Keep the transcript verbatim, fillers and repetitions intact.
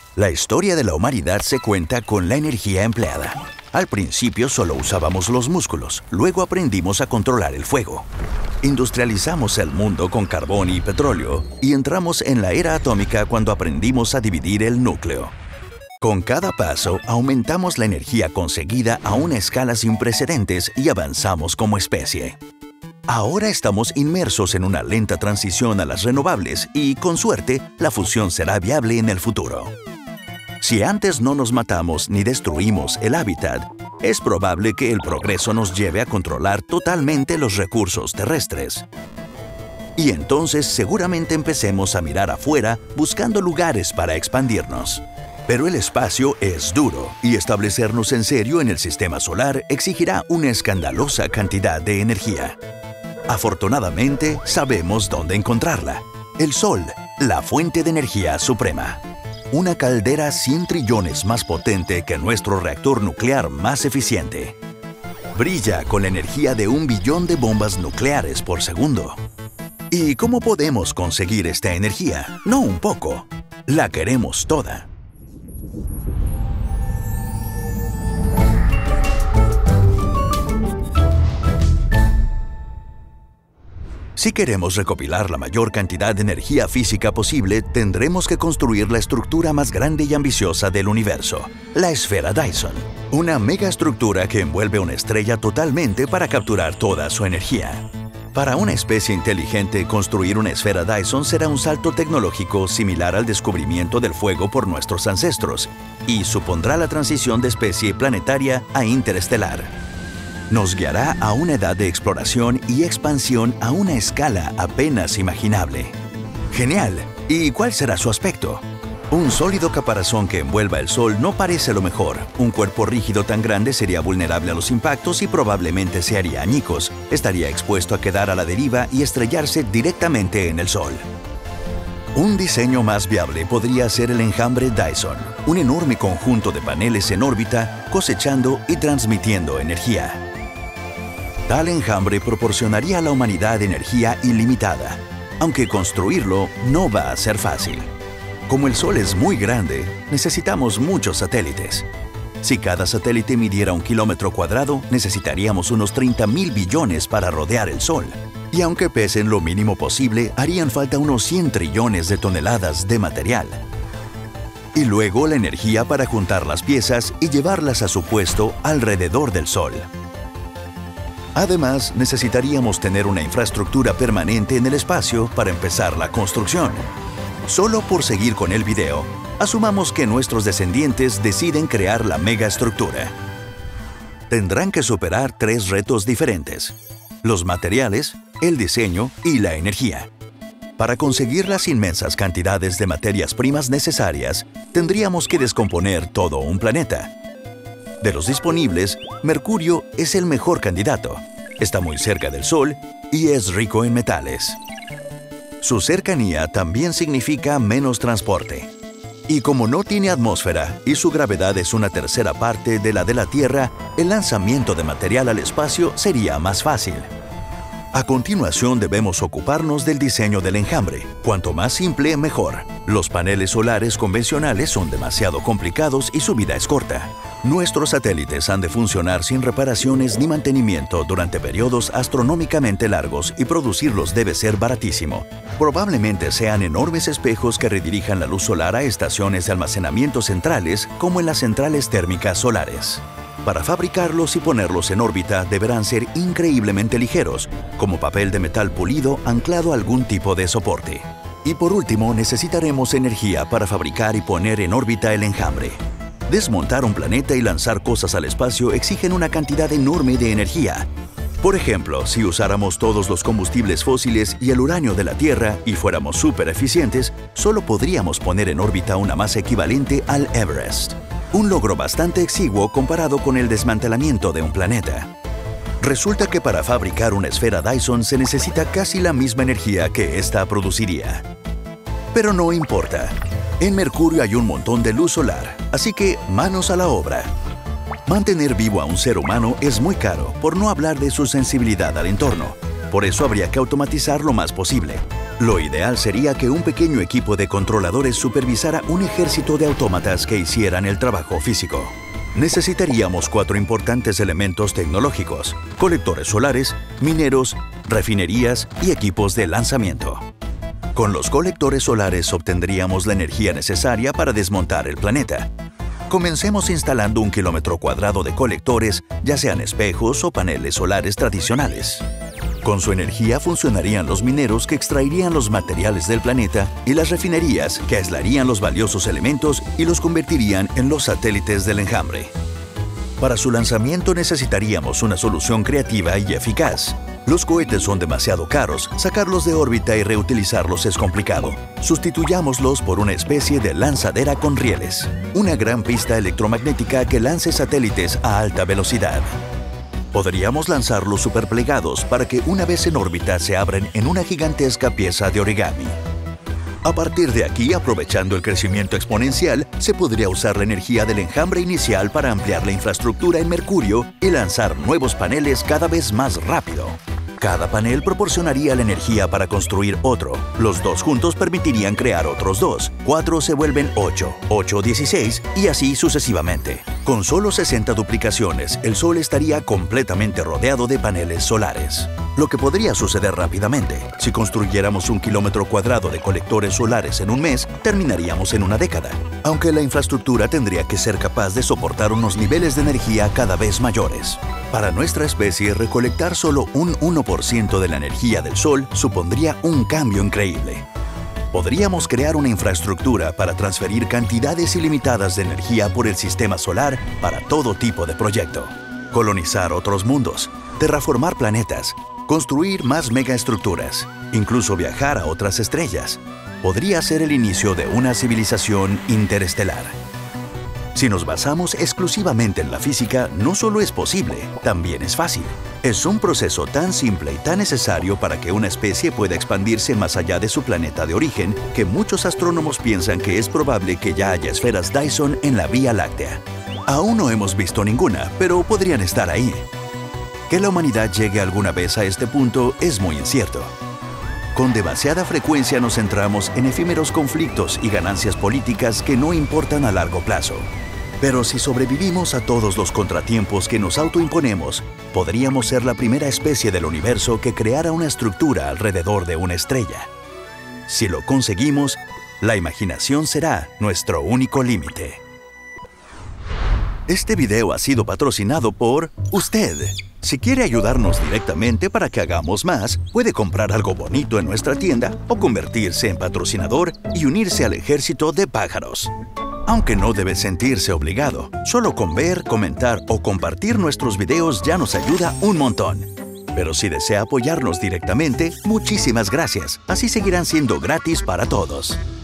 La historia de la humanidad se cuenta con la energía empleada. Al principio solo usábamos los músculos, luego aprendimos a controlar el fuego. Industrializamos el mundo con carbón y petróleo y entramos en la era atómica cuando aprendimos a dividir el núcleo. Con cada paso, aumentamos la energía conseguida a una escala sin precedentes y avanzamos como especie. Ahora estamos inmersos en una lenta transición a las renovables y, con suerte, la fusión será viable en el futuro. Si antes no nos matamos ni destruimos el hábitat, es probable que el progreso nos lleve a controlar totalmente los recursos terrestres. Y entonces seguramente empecemos a mirar afuera buscando lugares para expandirnos. Pero el espacio es duro y establecernos en serio en el sistema solar exigirá una escandalosa cantidad de energía. Afortunadamente, sabemos dónde encontrarla. El Sol, la fuente de energía suprema. Una caldera cien trillones más potente que nuestro reactor nuclear más eficiente. Brilla con la energía de un billón de bombas nucleares por segundo. ¿Y cómo podemos conseguir esta energía? No un poco. La queremos toda. Si queremos recopilar la mayor cantidad de energía física posible, tendremos que construir la estructura más grande y ambiciosa del universo, la esfera Dyson. Una megaestructura que envuelve una estrella totalmente para capturar toda su energía. Para una especie inteligente, construir una esfera Dyson será un salto tecnológico similar al descubrimiento del fuego por nuestros ancestros y supondrá la transición de especie planetaria a interestelar. Nos guiará a una edad de exploración y expansión a una escala apenas imaginable. ¡Genial! ¿Y cuál será su aspecto? Un sólido caparazón que envuelva el Sol no parece lo mejor. Un cuerpo rígido tan grande sería vulnerable a los impactos y probablemente se haría añicos. Estaría expuesto a quedar a la deriva y estrellarse directamente en el Sol. Un diseño más viable podría ser el enjambre Dyson, un enorme conjunto de paneles en órbita cosechando y transmitiendo energía. Tal enjambre proporcionaría a la humanidad energía ilimitada, aunque construirlo no va a ser fácil. Como el Sol es muy grande, necesitamos muchos satélites. Si cada satélite midiera un kilómetro cuadrado, necesitaríamos unos treinta mil billones para rodear el Sol. Y aunque pesen lo mínimo posible, harían falta unos cien trillones de toneladas de material. Y luego la energía para juntar las piezas y llevarlas a su puesto alrededor del Sol. Además, necesitaríamos tener una infraestructura permanente en el espacio para empezar la construcción. Solo por seguir con el video, asumamos que nuestros descendientes deciden crear la megaestructura. Tendrán que superar tres retos diferentes: los materiales, el diseño y la energía. Para conseguir las inmensas cantidades de materias primas necesarias, tendríamos que descomponer todo un planeta. De los disponibles, Mercurio es el mejor candidato. Está muy cerca del Sol y es rico en metales. Su cercanía también significa menos transporte. Y como no tiene atmósfera y su gravedad es una tercera parte de la de la Tierra, el lanzamiento de material al espacio sería más fácil. A continuación debemos ocuparnos del diseño del enjambre. Cuanto más simple, mejor. Los paneles solares convencionales son demasiado complicados y su vida es corta. Nuestros satélites han de funcionar sin reparaciones ni mantenimiento durante periodos astronómicamente largos y producirlos debe ser baratísimo. Probablemente sean enormes espejos que redirijan la luz solar a estaciones de almacenamiento centrales, como en las centrales térmicas solares. Para fabricarlos y ponerlos en órbita deberán ser increíblemente ligeros, como papel de metal pulido anclado a algún tipo de soporte. Y por último, necesitaremos energía para fabricar y poner en órbita el enjambre. Desmontar un planeta y lanzar cosas al espacio exigen una cantidad enorme de energía. Por ejemplo, si usáramos todos los combustibles fósiles y el uranio de la Tierra y fuéramos súper eficientes, solo podríamos poner en órbita una masa equivalente al Everest. Un logro bastante exiguo comparado con el desmantelamiento de un planeta. Resulta que para fabricar una esfera Dyson se necesita casi la misma energía que ésta produciría. Pero no importa. En Mercurio hay un montón de luz solar, así que manos a la obra. Mantener vivo a un ser humano es muy caro, por no hablar de su sensibilidad al entorno. Por eso habría que automatizar lo más posible. Lo ideal sería que un pequeño equipo de controladores supervisara un ejército de autómatas que hicieran el trabajo físico. Necesitaríamos cuatro importantes elementos tecnológicos: colectores solares, mineros, refinerías y equipos de lanzamiento. Con los colectores solares obtendríamos la energía necesaria para desmontar el planeta. Comencemos instalando un kilómetro cuadrado de colectores, ya sean espejos o paneles solares tradicionales. Con su energía funcionarían los mineros que extraerían los materiales del planeta y las refinerías que aislarían los valiosos elementos y los convertirían en los satélites del enjambre. Para su lanzamiento necesitaríamos una solución creativa y eficaz. Los cohetes son demasiado caros, sacarlos de órbita y reutilizarlos es complicado. Sustituyámoslos por una especie de lanzadera con rieles, una gran pista electromagnética que lance satélites a alta velocidad. Podríamos lanzarlos superplegados para que una vez en órbita se abran en una gigantesca pieza de origami. A partir de aquí, aprovechando el crecimiento exponencial, se podría usar la energía del enjambre inicial para ampliar la infraestructura en Mercurio y lanzar nuevos paneles cada vez más rápido. Cada panel proporcionaría la energía para construir otro. Los dos juntos permitirían crear otros dos. Cuatro se vuelven ocho, ocho dieciséis y así sucesivamente. Con solo sesenta duplicaciones, el Sol estaría completamente rodeado de paneles solares. Lo que podría suceder rápidamente. Si construyéramos un kilómetro cuadrado de colectores solares en un mes, terminaríamos en una década. Aunque la infraestructura tendría que ser capaz de soportar unos niveles de energía cada vez mayores. Para nuestra especie, recolectar solo un uno por ciento de la energía del Sol supondría un cambio increíble. Podríamos crear una infraestructura para transferir cantidades ilimitadas de energía por el sistema solar para todo tipo de proyecto. Colonizar otros mundos, terraformar planetas, construir más megaestructuras, incluso viajar a otras estrellas. Podría ser el inicio de una civilización interestelar. Si nos basamos exclusivamente en la física, no solo es posible, también es fácil. Es un proceso tan simple y tan necesario para que una especie pueda expandirse más allá de su planeta de origen, que muchos astrónomos piensan que es probable que ya haya esferas Dyson en la Vía Láctea. Aún no hemos visto ninguna, pero podrían estar ahí. Que la humanidad llegue alguna vez a este punto es muy incierto. Con demasiada frecuencia nos centramos en efímeros conflictos y ganancias políticas que no importan a largo plazo. Pero si sobrevivimos a todos los contratiempos que nos autoimponemos, podríamos ser la primera especie del universo que creara una estructura alrededor de una estrella. Si lo conseguimos, la imaginación será nuestro único límite. Este video ha sido patrocinado por usted. Si quiere ayudarnos directamente para que hagamos más, puede comprar algo bonito en nuestra tienda o convertirse en patrocinador y unirse al ejército de pájaros. Aunque no debe sentirse obligado, solo con ver, comentar o compartir nuestros videos ya nos ayuda un montón. Pero si desea apoyarnos directamente, muchísimas gracias. Así seguirán siendo gratis para todos.